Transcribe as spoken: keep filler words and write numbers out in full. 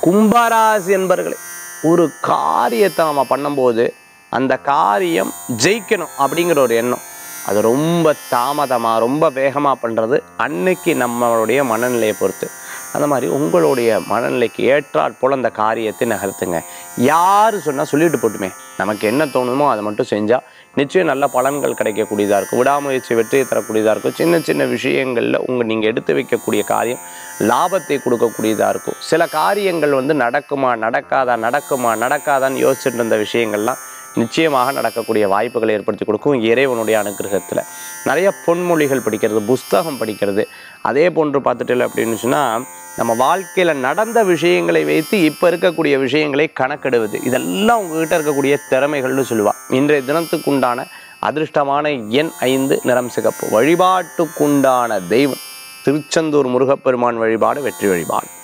கும்பராசி என்பர்களே, ஒரு காரியத்தை நம்ம பண்ணும்போது அந்த காரியம் ஜெயிக்கணும் அப்படிங்கிற ஒரு எண்ணம், அது ரொம்ப தாமதமாக ரொம்ப வேகமாக பண்ணுறது அன்னைக்கு நம்மளுடைய மனநிலையை பொறுத்து. அந்த மாதிரி உங்களுடைய மனநிலைக்கு ஏற்றாற் போல் அந்த காரியத்தை நகர்த்துங்க. யார் சொன்னால் சொல்லிட்டு போட்டுமே, நமக்கு என்ன தோணுமோ அதை மட்டும் செஞ்சால் நிச்சயம் நல்ல பலன்கள் கிடைக்கக்கூடியதாக இருக்கும். விடாமுயற்சி வெற்றியை தரக்கூடியதாக இருக்கும். சின்ன சின்ன விஷயங்களில் உங்கள் நீங்கள் எடுத்து வைக்கக்கூடிய காரியம் லாபத்தை கொடுக்கக்கூடியதாக இருக்கும். சில காரியங்கள் வந்து நடக்குமா நடக்காதா நடக்குமா நடக்காதான்னு யோசிச்சுட்டு இருந்த விஷயங்கள்லாம் நிச்சயமாக நடக்கக்கூடிய வாய்ப்புகளை ஏற்படுத்தி கொடுக்கும் இறைவனுடைய அனுகிரகத்தில். நிறைய பொன்மொழிகள் படிக்கிறது, புஸ்தகம் படிக்கிறது, அதே போன்று பார்த்துட்டு அப்படின்னு சொன்னால் நம்ம வாழ்க்கையில் நடந்த விஷயங்களை வைத்து இப்போ இருக்கக்கூடிய விஷயங்களை கணக்கெடுவது, இதெல்லாம் உங்ககிட்ட இருக்கக்கூடிய திறமைகள்னு சொல்லுவாள். இன்றைய தினத்துக்குண்டான அதிர்ஷ்டமான எண் ஐந்து, நிறம் சிகப்பு. வழிபாட்டுக்குண்டான தெய்வம் திருச்செந்தூர் முருகப்பெருமான் வழிபாடு வெற்றி வழிபாடு.